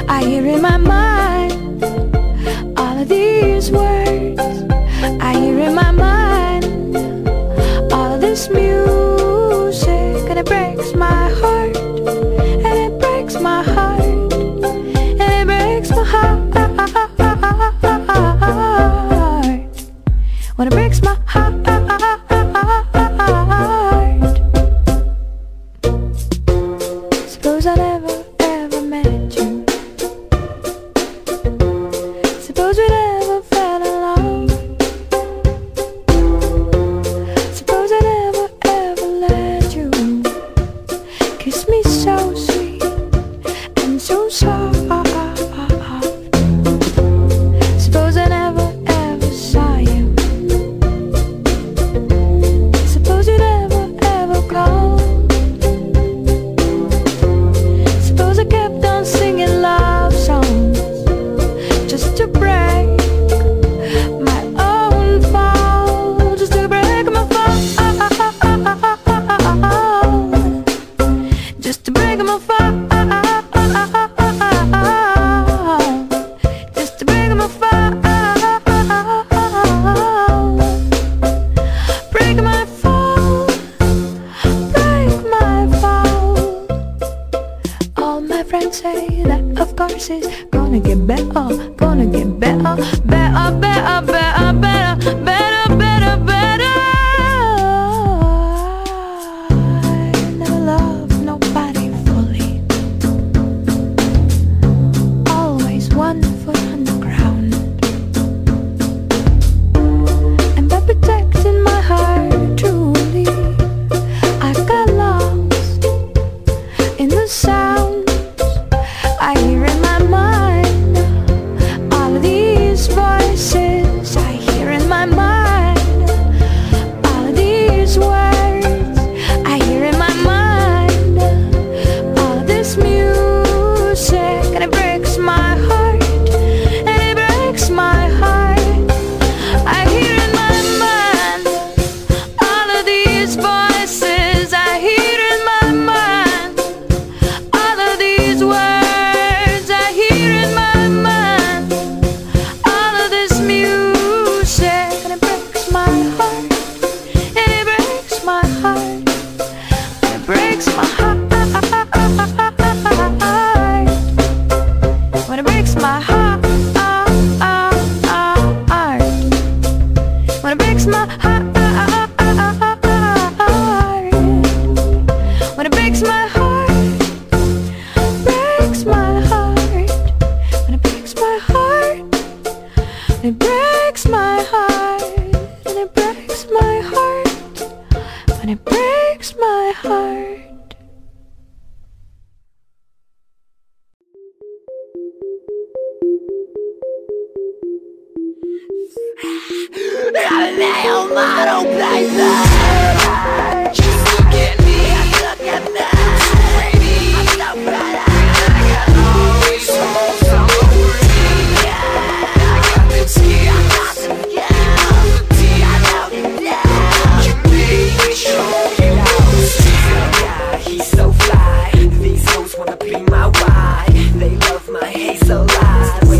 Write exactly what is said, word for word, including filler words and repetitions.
I hear in my mind all of these words. I hear in my mind all of this music, and it breaks my heart, and it breaks my heart, and it breaks my heart. When it breaks my heart. Suppose I never ever met you. Suppose we never fell in love. Suppose I never ever let you kiss me so sweet and so soft. Suppose I never ever saw you. Suppose you never ever called. Suppose I kept on singing love songs just to break my own fall, just to break my fall, just to break my fall, just to break my fall, break my fall, break my fall. All my friends say that of course it's gonna get better, gonna get better, better, better, better, better, better, better, better. I never loved nobody fully, always one foot on the ground, and by protecting my heart truly, I got lost in the sounds I hear in my mind. All of these voices I hear in my mind. All of these words I hear in my mind. All of this music, and it breaks my heart, and it breaks my heart. I hear in my mind all of these voices I hear in my mind. All of these words I hear in my mind. All of this music, and it breaks my heart, and it breaks my heart, and it breaks my heart. When it breaks my heart, when it breaks my heart, when it breaks my heart, breaks my heart, when it breaks my heart, it breaks my heart, and it breaks my heart, when it breaks my heart. I'm a male model, baby. Just look at me, look at me. So pretty, I'm so pretty. I got all these holes on my brain. I got them skills, I got them skills. The tea, I know it now. You made me show you how to see. Yeah, he's so fly. These hoes wanna be my wife. They love my hazel eyes.